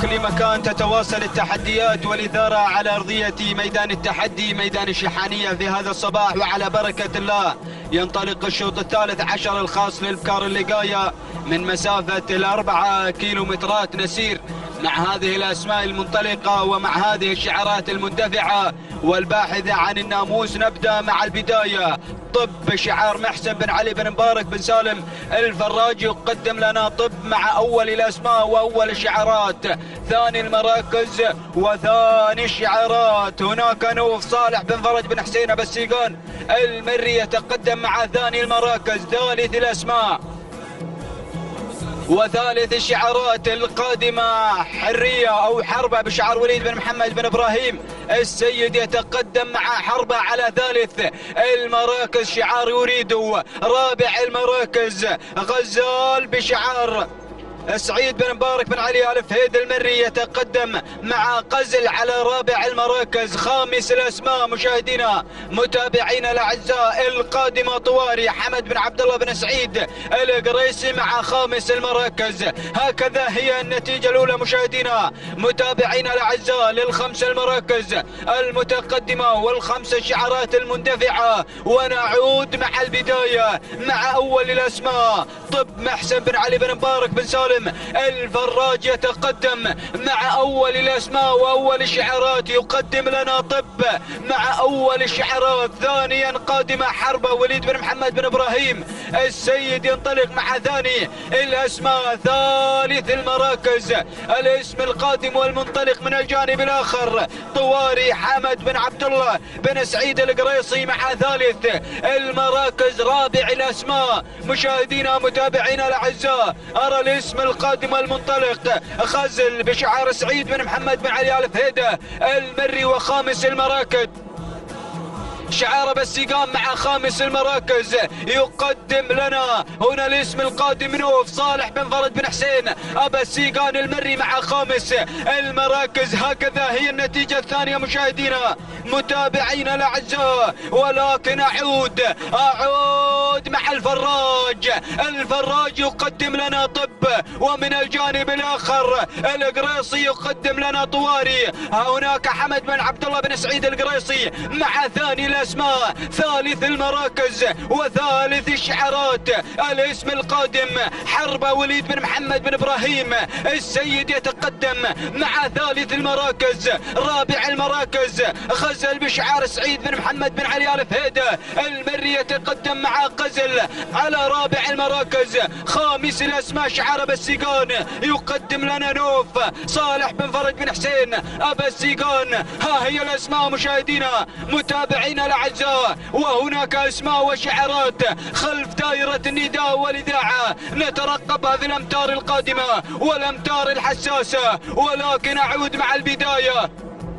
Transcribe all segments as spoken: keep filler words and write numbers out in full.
كل مكان تتواصل التحديات والإثارة على أرضية ميدان التحدي ميدان الشحانية في هذا الصباح، وعلى بركة الله ينطلق الشوط الثالث عشر الخاص للبكار اللقاية من مسافة الأربعة كيلومترات نسير مع هذه الأسماء المنطلقة ومع هذه الشعارات المندفعة والباحثة عن الناموس. نبدأ مع البداية. طب شعار محسن بن علي بن مبارك بن سالم الفراج يقدم لنا طب مع أول الأسماء وأول الشعارات. ثاني المراكز وثاني الشعارات هناك نوف صالح بن فرج بن حسين بسيقان المري يتقدم مع ثاني المراكز. ثالث الأسماء وثالث الشعارات القادمة حرية أو حربة بشعار وليد بن محمد بن إبراهيم السيد يتقدم مع حربة على ثالث المراكز شعار يريد. رابع المراكز غزال بشعار سعيد بن مبارك بن علي آل فهيد المري يتقدم مع قزل على رابع المراكز. خامس الأسماء مشاهدينا متابعينا الأعزاء القادمة طواري حمد بن عبد الله بن سعيد القريسي مع خامس المراكز. هكذا هي النتيجة الأولى مشاهدينا متابعينا الأعزاء للخمس المراكز المتقدمة والخمس الشعارات المندفعة. ونعود مع البداية مع أول الأسماء. طب محسن بن علي بن مبارك بن سالم الفراج يتقدم مع أول الأسماء وأول الشعارات. يقدم لنا طب مع أول الشعارات. ثانيا قادمة حربة وليد بن محمد بن إبراهيم السيد ينطلق مع ثاني الأسماء. ثالث المراكز الاسم القادم والمنطلق من الجانب الآخر طواري حمد بن عبد الله بن سعيد القريصي مع ثالث المراكز. رابع الأسماء مشاهدينا متابعينا الأعزاء أرى الاسم القادم المنطلق خزل بشعار سعيد بن محمد بن علي آل فهيد المري. وخامس المراكز شعار بسيقان مع خامس المراكز. يقدم لنا هنا الاسم القادم نوف صالح بن فرج بن حسين بسيقان المري مع خامس المراكز. هكذا هي النتيجة الثانية مشاهدينا متابعينا الأعزاء. ولكن أعود أعود مع الفراج. الفراج يقدم لنا طب ومن الجانب الآخر القريصي يقدم لنا طواري. هناك حمد بن عبد الله بن سعيد القريصي مع ثاني الأسماء. ثالث المراكز وثالث الشعارات الاسم القادم حربة وليد بن محمد بن إبراهيم السيد يتقدم مع ثالث المراكز. رابع المراكز غزل بشعار سعيد بن محمد بن علي آل فهيد المري يتقدم مع قزل على رابع المراكز. خامس الأسماء شعار بسيقان يقدم لنا نوف صالح بن فرج بن حسين أبسيقان. ها هي الأسماء مشاهدينا متابعينا الأعزاء. وهناك أسماء وشعارات خلف دائرة النداء والإذاعة نترقبها في الأمتار القادمة والأمتار الحساسة. ولكن أعود مع البداية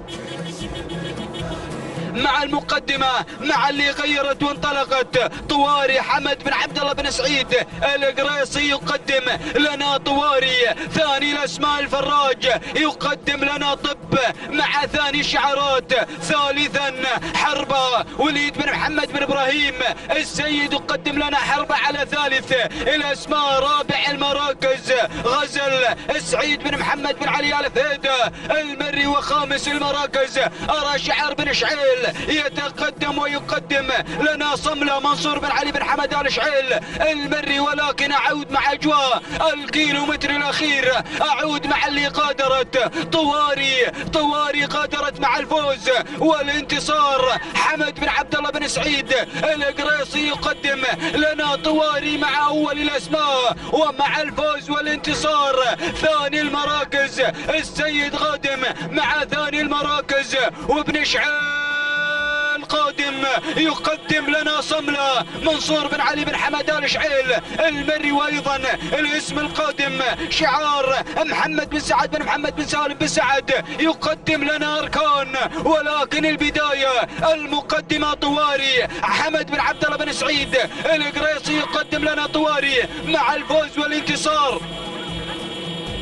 مع المقدمة مع اللي غيرت وانطلقت طواري حمد بن عبد الله بن سعيد القريصي يقدم لنا طواري. ثاني الأسماء الفراج يقدم لنا طب مع ثاني الشعارات. ثالثا حربة وليد بن محمد بن إبراهيم السيد يقدم لنا حربة على ثالث الأسماء. رابع المراكز غزل سعيد بن محمد بن علي آل فهيد المري. وخامس المراكز أرى شعار بن شعيل يتقدم ويقدم لنا صملة منصور بن علي بن حمد آل شعيل المري. ولكن أعود مع أجواء الكيلومتر الأخير. أعود مع اللي قادرت طواري طواري قادرت مع الفوز والانتصار. حمد بن عبد الله بن سعيد القريصي يقدم لنا طواري مع أول الأسماء ومع الفوز والانتصار. ثاني المراكز السيد غادم مع ثاني المراكز. وابن شعيل القادم يقدم لنا صملة منصور بن علي بن حمد آل شعيل المري. وايضا الاسم القادم شعار محمد بن سعد بن محمد بن سالم بن سعد يقدم لنا اركان. ولكن البداية المقدمة طواري حمد بن عبد الله بن سعيد القريصي يقدم لنا طواري مع الفوز والانتصار.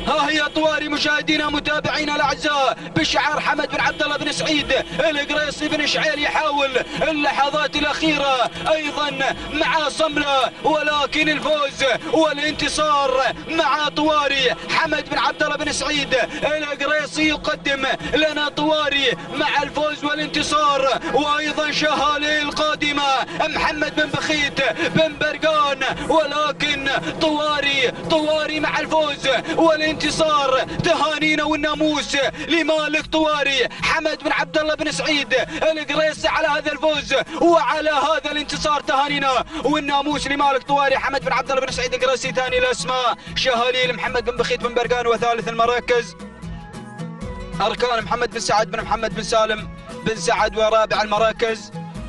ها هي طواري مشاهدينا متابعينا الاعزاء بشعار حمد بن عبد الله بن سعيد. القريصي بن شعيل يحاول اللحظات الاخيره ايضا مع صمله، ولكن الفوز والانتصار مع طواري حمد بن عبد الله بن سعيد. القريصي يقدم لنا طواري مع الفوز والانتصار، وايضا شهالي القادمه محمد بن بخيت بن برقان، ولكن طواري طواري مع الفوز والانتصار. تهانينا والناموس لمالك طواري حمد بن عبد الله بن سعيد القريصي على هذا الفوز وعلى هذا الانتصار. تهانينا والناموس لمالك طواري حمد بن عبد الله بن سعيد القريصي. ثاني الاسماء شهاليل محمد بن بخيت بن برقان، وثالث المراكز اركان محمد بن سعد بن محمد بن سالم بن سعد، ورابع المراكز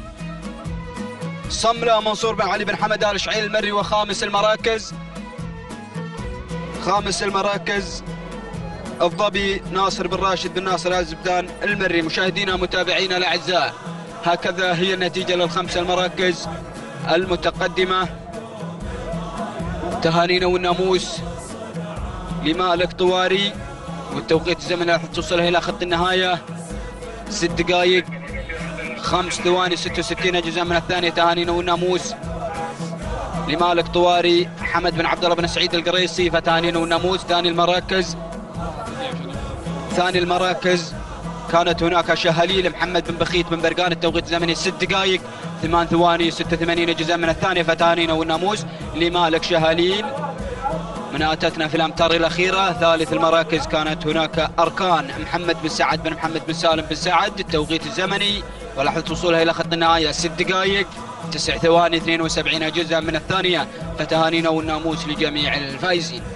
صمله منصور بن علي بن حمد ال شعيل المري، وخامس المراكز خامس المراكز الظبي ناصر بن راشد بن ناصر الزبدان المري. مشاهدينا متابعينا الاعزاء، هكذا هي النتيجه للخمس المراكز المتقدمه. تهانينا والناموس لمالك طواري، والتوقيت الزمني راح توصلها الى خط النهايه ست دقائق خمس ثواني ستة وستين اجزاء من الثانيه. تهانينا والناموس لمالك طواري حمد بن عبد الله بن سعيد القريصي. فتهانينا والناموس. ثاني المراكز ثاني المراكز كانت هناك شهاليل محمد بن بخيت بن برقان، التوقيت الزمني ست دقائق ثمان ثواني ستة وثمانين اجزاء من الثانيه. فتهانينا والناموس لمالك شهاليل من اتتنا في الامتار الاخيره. ثالث المراكز كانت هناك اركان محمد بن سعد بن محمد بن سالم بن سعد، التوقيت الزمني ولحظه وصولها الى خط النهايه ست دقائق تسع ثواني اثنين وسبعين اجزاء من الثانيه. فتهانينا والناموس لجميع الفائزين.